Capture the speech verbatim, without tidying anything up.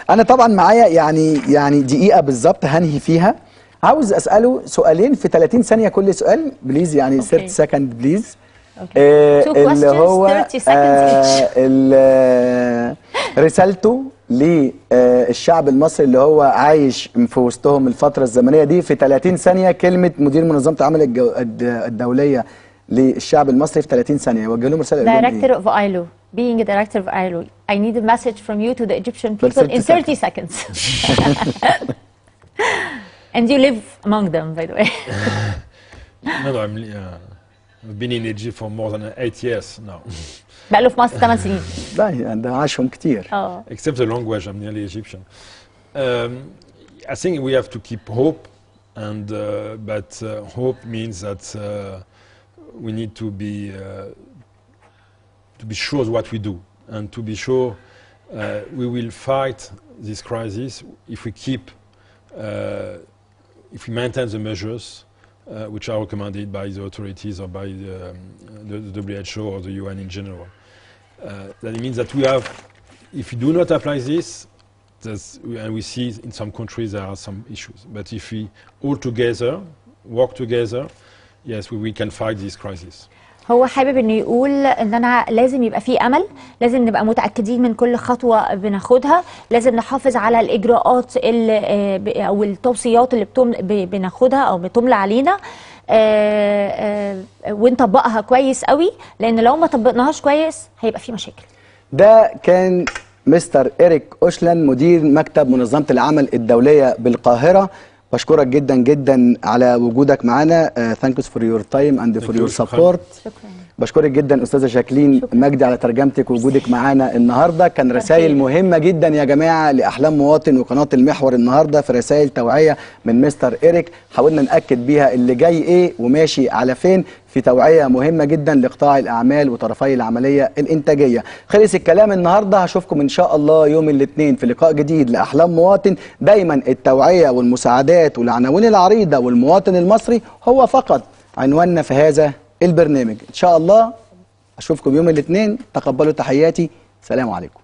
انا طبعا معايا يعني يعني دقيقه بالظبط هنهي فيها. عاوز اساله سؤالين في ثلاثين ثانيه كل سؤال بليز، يعني ثلاثين سكند بليز. آه اللي هو آه رسالته للشعب المصري اللي هو عايش في وسطهم الفتره الزمنيه دي في ثلاثين ثانيه. كلمه مدير منظمه العمل الدوليه للشعب المصري في ثلاثين ثانيه، يوجه لهم رساله. Director of I L O, being a director of I L O, I need a message from you to the Egyptian people in thirty seconds. And you live among them, by the way. No, no, I'm, uh, I've been in Egypt for more than eight years now. بقاله في مصر ثمان سنين. لا ده عاشهم كتير. اه. Except the language, I'm nearly Egyptian. Um, I think we have to keep hope, and uh, but uh, hope means that uh, we need to be uh, to be sure what we do, and to be sure uh, we will fight this crisis if we keep, uh, if we maintain the measures uh, which are recommended by the authorities or by the, um, the, the W H O or the U N in general. Uh, that means that we have, if we do not apply this, and we see in some countries there are some issues, but if we all together work together, yes, we, we can fight this crisis. هو حابب انه يقول ان انا لازم يبقى في امل، لازم نبقى متاكدين من كل خطوه بناخدها، لازم نحافظ على الاجراءات اللي او التوصيات اللي بتم بناخدها او بتملى علينا ونطبقها كويس قوي، لان لو ما طبقناهاش كويس هيبقى في مشاكل. ده كان مستر إريك أوشلان مدير مكتب منظمه العمل الدوليه بالقاهره. بشكرك جدا جدا على وجودك معانا. ثانكس فور يور تايم اند فور يور سبورت. بشكرك جدا استاذه جاكلين مجدي على ترجمتك ووجودك معانا النهارده. كان رسائل مهمه جدا يا جماعه لاحلام مواطن وقناه المحور النهارده في رسائل توعيه من مستر إريك، حاولنا ناكد بيها اللي جاي ايه وماشي على فين في توعيه مهمه جدا لقطاع الاعمال وطرفي العمليه الانتاجيه. خلص الكلام النهارده، هشوفكم ان شاء الله يوم الاثنين في لقاء جديد لاحلام مواطن. دايما التوعيه والمساعدات والعناوين العريضه والمواطن المصري هو فقط عنواننا في هذا البرنامج. ان شاء الله اشوفكم يوم الاثنين. تقبلوا تحياتي، سلام عليكم.